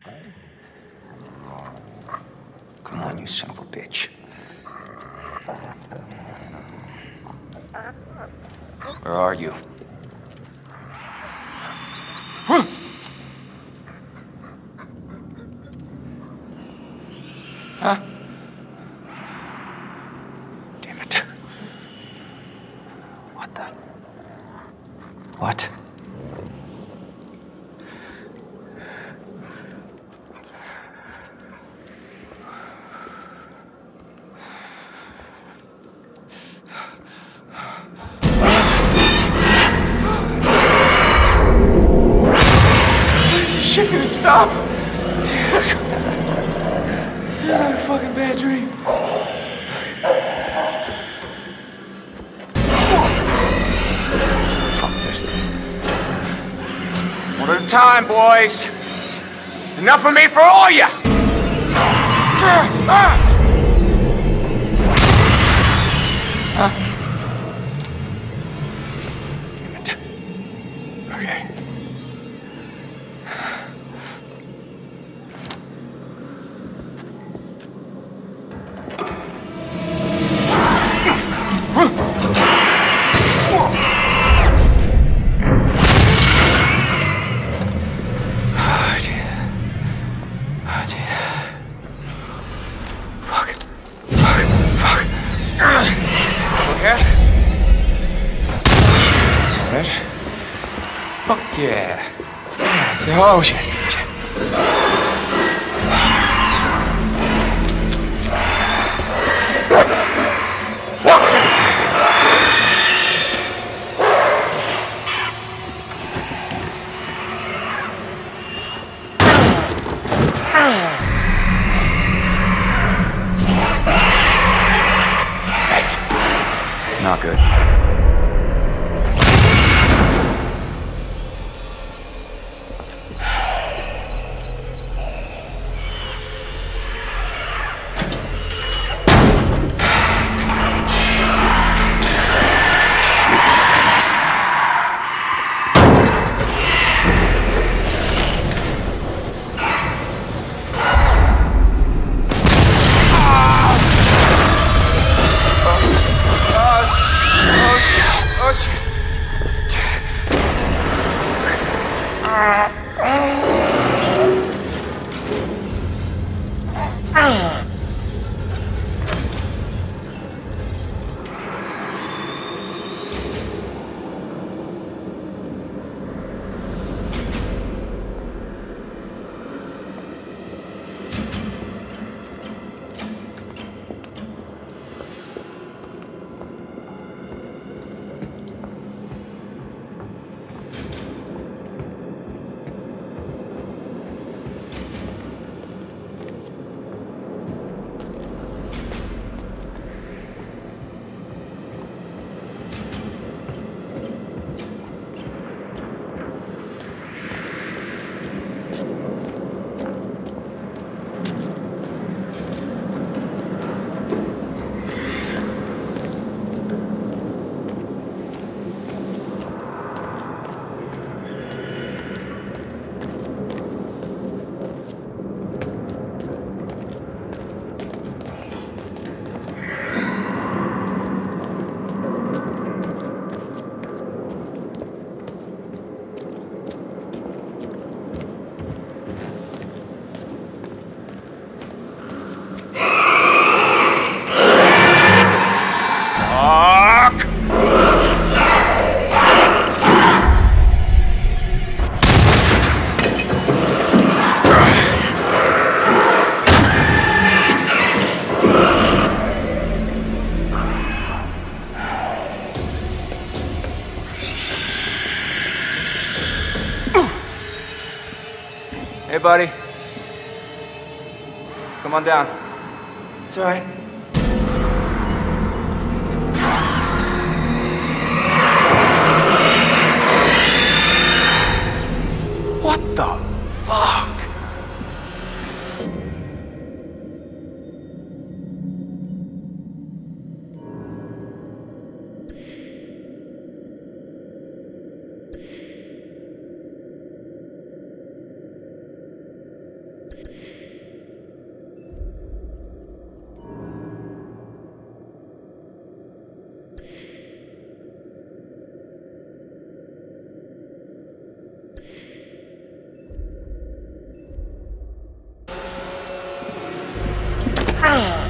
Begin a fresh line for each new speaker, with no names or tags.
Come on, you son of a bitch. Where are you? Huh? Damn it. What the? What? Shit gonna stop. I had a fucking bad dream. Fuck this. One at a time, boys. It's enough of me for all of you. Damn it. Okay. Fuck yeah. Oh shit. Not good. Hey, buddy. Come on down. It's all right. What the fuck?
Ah.